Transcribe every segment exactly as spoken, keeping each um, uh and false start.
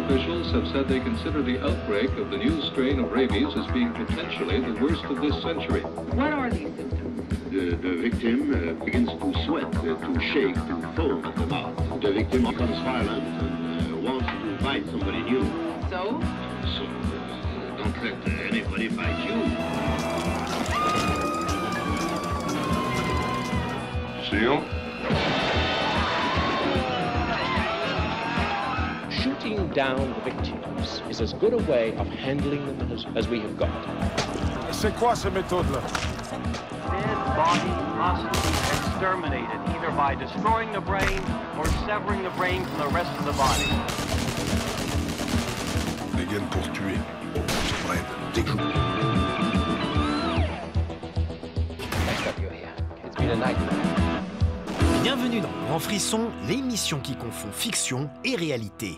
officials have said they consider the outbreak of the new strain of rabies as being potentially the worst of this century. What are these symptoms? The, the victim uh, begins to sweat, uh, to shake, to foam at the mouth. The victim becomes violent and uh, wants to bite somebody new. So? So, uh, don't let uh, anybody bite you. Seal? Shooting down the victims is as good a way of handling them as, as we have got. C'est quoi ces méthodes-là? Dead body must be exterminated, either by destroying the brain or severing the brain from the rest of the body. Ils viennent pour tuer. Ouais, dégoût. Thanks that you're here. It's been a nightmare. Bienvenue dans Grand Frisson, l'émission qui confond fiction et réalité.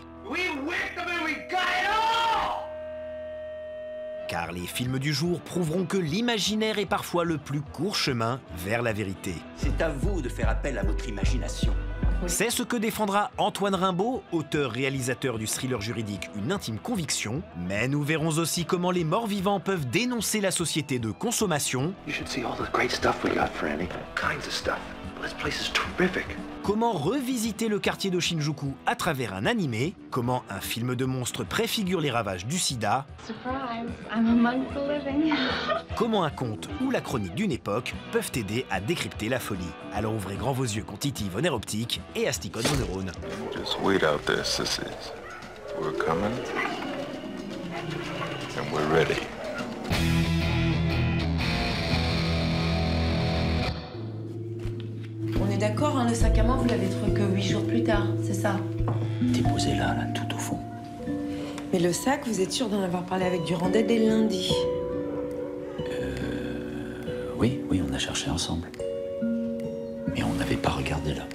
Car les films du jour prouveront que l'imaginaire est parfois le plus court chemin vers la vérité. C'est à vous de faire appel à votre imagination. C'est ce que défendra Antoine Rimbaud, auteur-réalisateur du thriller juridique Une intime conviction. Mais nous verrons aussi comment les morts-vivants peuvent dénoncer la société de consommation. You should see all the great stuff we got, Franny. All kinds of stuff. This place is terrific. Comment revisiter le quartier de Shinjuku à travers un animé. Comment un film de monstre préfigure les ravages du sida. Surprise, I'm among the living. Comment un conte ou la chronique d'une époque peuvent aider à décrypter la folie. Alors ouvrez grand vos yeux qu'on titille vos nerfs optiques et asticote vos neurones. Just wait out there, sissies. We're coming. And we're ready. On est d'accord, hein, le sac à main, vous l'avez trouvé que huit jours plus tard, c'est ça? Déposez là, là, tout au fond. Mais le sac, vous êtes sûr d'en avoir parlé avec Durandais dès le lundi? Euh... Oui, oui, on a cherché ensemble. Mais on n'avait pas regardé là.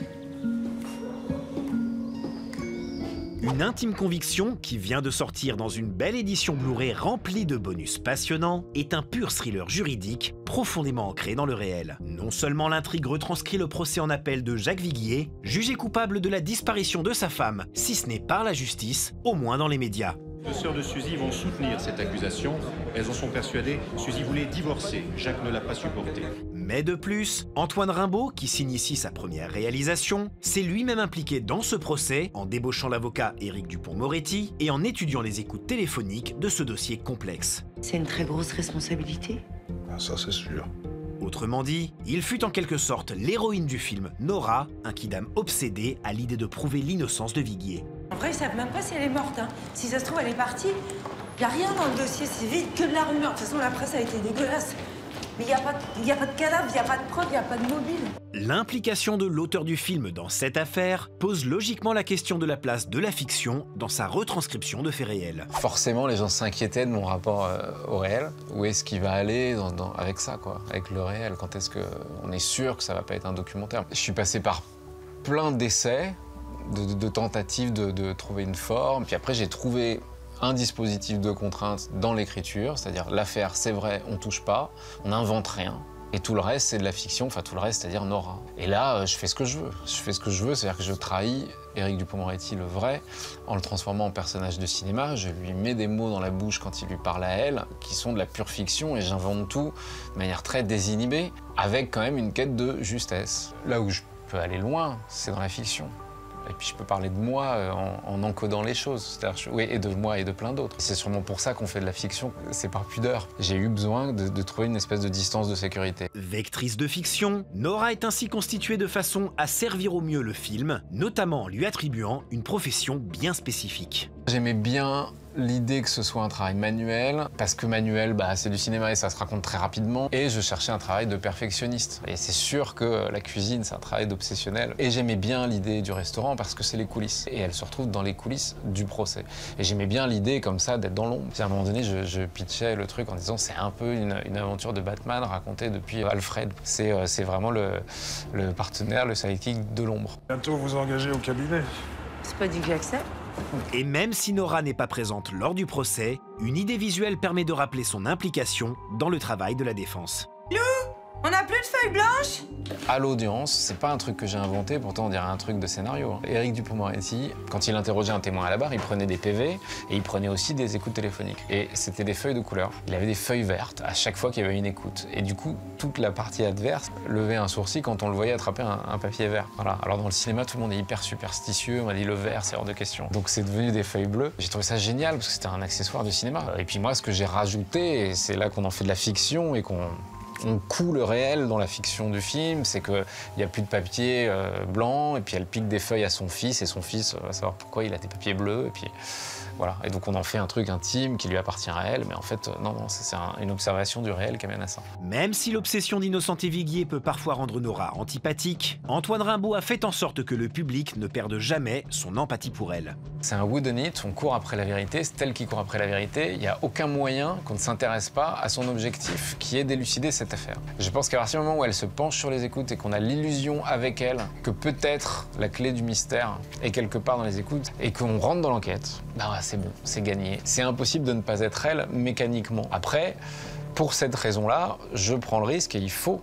Une intime conviction, qui vient de sortir dans une belle édition Blu-ray remplie de bonus passionnants, est un pur thriller juridique profondément ancré dans le réel. Non seulement l'intrigue retranscrit le procès en appel de Jacques Viguier, jugé coupable de la disparition de sa femme, si ce n'est par la justice, au moins dans les médias. Les sœurs de Suzy vont soutenir cette accusation. Elles en sont persuadées. Suzy voulait divorcer. Jacques ne l'a pas supporté. Mais de plus, Antoine Rimbaud, qui signe ici sa première réalisation, s'est lui-même impliqué dans ce procès en débauchant l'avocat Éric Dupond-Moretti et en étudiant les écoutes téléphoniques de ce dossier complexe. C'est une très grosse responsabilité. Ah, ça, c'est sûr. Autrement dit, il fut en quelque sorte l'héroïne du film Nora, un kidam obsédé à l'idée de prouver l'innocence de Viguier. En vrai, ils savent même pas si elle est morte. Hein. Si ça se trouve, elle est partie. Il n'y a rien dans le dossier, c'est vide, que de la rumeur. De toute façon, la presse a été dégueulasse. Mais il n'y a, a pas de cadavre, il n'y a pas de preuve, il n'y a pas de mobile. L'implication de l'auteur du film dans cette affaire pose logiquement la question de la place de la fiction dans sa retranscription de faits réels. Forcément, les gens s'inquiétaient de mon rapport euh, au réel. Où est-ce qu'il va aller dans, dans, avec ça, quoi, avec le réel? Quand est-ce qu'on est sûr que ça va pas être un documentaire? Je suis passé par plein d'essais, de, de, de tentatives de, de trouver une forme. Puis après, j'ai trouvé un dispositif de contrainte dans l'écriture, c'est-à-dire l'affaire, c'est vrai, on touche pas, on n'invente rien. Et tout le reste, c'est de la fiction, enfin tout le reste, c'est-à-dire Nora. Et là, je fais ce que je veux. Je fais ce que je veux, c'est-à-dire que je trahis Éric Dupond-Moretti, le vrai, en le transformant en personnage de cinéma. Je lui mets des mots dans la bouche quand il lui parle à elle, qui sont de la pure fiction, et j'invente tout de manière très désinhibée, avec quand même une quête de justesse. Là où je peux aller loin, c'est dans la fiction. Et puis je peux parler de moi en, en encodant les choses, c'est-à-dire, oui, et de moi et de plein d'autres. C'est sûrement pour ça qu'on fait de la fiction, c'est par pudeur. J'ai eu besoin de, de trouver une espèce de distance de sécurité. Vectrice de fiction, Nora est ainsi constituée de façon à servir au mieux le film, notamment en lui attribuant une profession bien spécifique. J'aimais bien l'idée que ce soit un travail manuel, parce que manuel, bah, c'est du cinéma et ça se raconte très rapidement. Et je cherchais un travail de perfectionniste. Et c'est sûr que la cuisine, c'est un travail d'obsessionnel. Et j'aimais bien l'idée du restaurant parce que c'est les coulisses. Et elle se retrouve dans les coulisses du procès. Et j'aimais bien l'idée, comme ça, d'être dans l'ombre. Puis à un moment donné, je, je pitchais le truc en disant c'est un peu une, une aventure de Batman racontée depuis Alfred. C'est euh, c'est vraiment le, le partenaire, le sidekick de l'ombre. Bientôt vous engagez au cabinet. C'est pas dit que j'accepte. Et même si Nora n'est pas présente lors du procès, une idée visuelle permet de rappeler son implication dans le travail de la défense. Lou, On n'a plus de feuilles blanches? À l'audience, c'est pas un truc que j'ai inventé, pourtant on dirait un truc de scénario. Hein. Éric Dupond-Moretti, quand il interrogeait un témoin à la barre, il prenait des P V et il prenait aussi des écoutes téléphoniques. Et c'était des feuilles de couleur. Il avait des feuilles vertes à chaque fois qu'il y avait une écoute. Et du coup, toute la partie adverse levait un sourcil quand on le voyait attraper un, un papier vert. Voilà. Alors dans le cinéma, tout le monde est hyper superstitieux, on m'a dit le vert, c'est hors de question. Donc c'est devenu des feuilles bleues. J'ai trouvé ça génial parce que c'était un accessoire de cinéma. Et puis moi, ce que j'ai rajouté, et c'est là qu'on en fait de la fiction et qu'on On coud le réel dans la fiction du film, c'est qu'il n'y a plus de papier euh, blanc, et puis elle pique des feuilles à son fils, et son fils va savoir pourquoi il a des papiers bleus, et puis voilà. Et donc on en fait un truc intime qui lui appartient à elle, mais en fait, non, non, c'est un, une observation du réel qui amène à ça. Même si l'obsession d'Innocenté Viguier peut parfois rendre Nora antipathique, Antoine Rimbaud a fait en sorte que le public ne perde jamais son empathie pour elle. C'est un whodunit, on court après la vérité, c'est elle qui court après la vérité, il n'y a aucun moyen qu'on ne s'intéresse pas à son objectif, qui est d'élucider cette affaire. Je pense qu'à partir du moment où elle se penche sur les écoutes et qu'on a l'illusion avec elle que peut-être la clé du mystère est quelque part dans les écoutes et qu'on rentre dans l'enquête, bah c'est bon, c'est gagné. C'est impossible de ne pas être elle mécaniquement. Après, pour cette raison-là, je prends le risque et il faut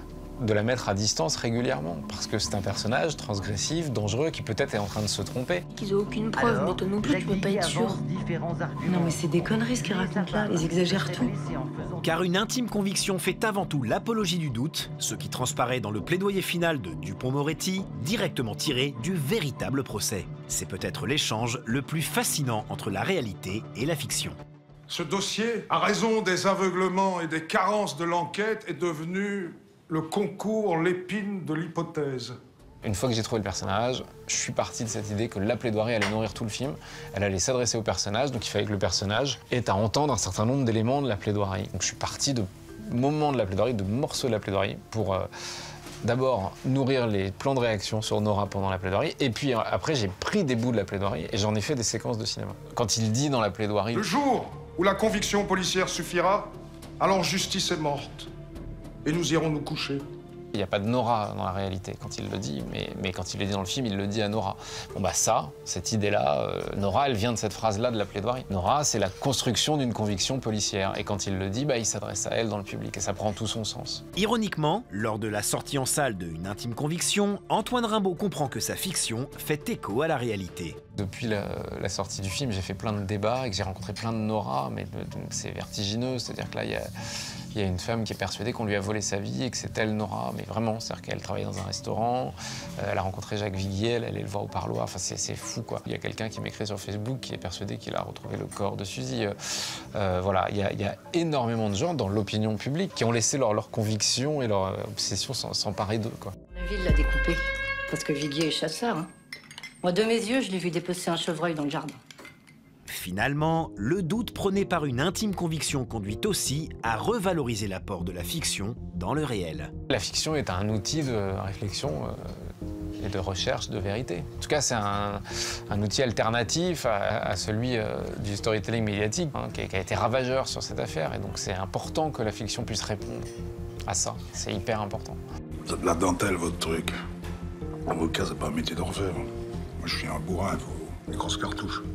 de la mettre à distance régulièrement, parce que c'est un personnage transgressif, dangereux, qui peut-être est en train de se tromper. Ils ont aucune preuve, alors, mais toi non plus, tu peux pas être sûr. Non mais c'est des conneries ce qu'ils racontent là, ils exagèrent tout. Car une intime conviction fait avant tout l'apologie du doute, ce qui transparaît dans le plaidoyer final de Dupond-Moretti, directement tiré du véritable procès. C'est peut-être l'échange le plus fascinant entre la réalité et la fiction. Ce dossier, à raison des aveuglements et des carences de l'enquête, est devenu le concours, l'épine de l'hypothèse. Une fois que j'ai trouvé le personnage, je suis parti de cette idée que la plaidoirie allait nourrir tout le film. Elle allait s'adresser au personnage, donc il fallait que le personnage ait à entendre un certain nombre d'éléments de la plaidoirie. Donc je suis parti de moments de la plaidoirie, de morceaux de la plaidoirie, pour euh, d'abord nourrir les plans de réaction sur Nora pendant la plaidoirie, et puis euh, après j'ai pris des bouts de la plaidoirie et j'en ai fait des séquences de cinéma. Quand il dit dans la plaidoirie... Le jour où la conviction policière suffira, alors justice est morte. Et nous irons nous coucher. Il n'y a pas de Nora dans la réalité quand il le dit, mais, mais quand il le dit dans le film, il le dit à Nora. Bon bah ça, cette idée-là, euh, Nora, elle vient de cette phrase-là de la plaidoirie. Nora, c'est la construction d'une conviction policière. Et quand il le dit, bah, il s'adresse à elle dans le public, et ça prend tout son sens. Ironiquement, lors de la sortie en salle de Une intime conviction, Antoine Rimbaud comprend que sa fiction fait écho à la réalité. Depuis la, la sortie du film, j'ai fait plein de débats et que j'ai rencontré plein de Nora, mais c'est vertigineux, c'est-à-dire que là, il y a... Il y a une femme qui est persuadée qu'on lui a volé sa vie et que c'est elle, Nora. Mais vraiment, c'est-à-dire qu'elle travaille dans un restaurant, euh, elle a rencontré Jacques Viguier, elle allait le voir au parloir. Enfin, c'est fou, quoi. Il y a quelqu'un qui m'écrit sur Facebook qui est persuadé qu'il a retrouvé le corps de Suzy. Euh, euh, voilà, il y, a, il y a énormément de gens dans l'opinion publique qui ont laissé leur, leur conviction et leur obsession s'emparer d'eux, quoi. La ville l'a découpé, parce que Viguier est chasseur. Hein. Moi, de mes yeux, je l'ai vu dépecer un chevreuil dans le jardin. Finalement, le doute prôné par une intime conviction conduit aussi à revaloriser l'apport de la fiction dans le réel. La fiction est un outil de réflexion euh, et de recherche de vérité. En tout cas, c'est un, un outil alternatif à, à celui euh, du storytelling médiatique, hein, qui, a, qui a été ravageur sur cette affaire. Et donc, c'est important que la fiction puisse répondre à ça. C'est hyper important. Vous êtes de la dentelle, votre truc. Avocat, c'est pas un métier d'orfèvre. Moi, je suis un bourrin, il faut des grosses cartouches.